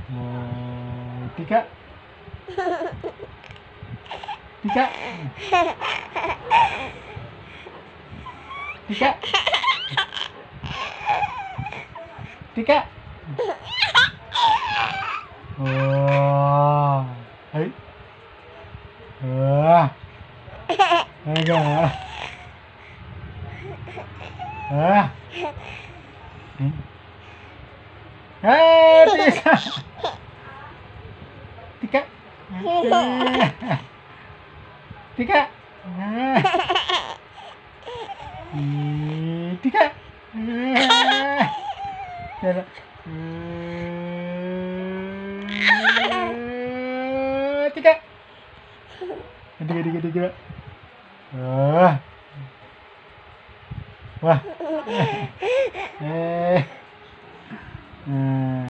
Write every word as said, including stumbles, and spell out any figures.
Oh, tiga. Tiga. Tiga. Tiga. Oh. Hai. Wah. Agak. Ah. Eh, tiga. Tiga. Tiga. Tiga. Tiga. Tiga, tiga, tiga. Wah. Wah. Eh.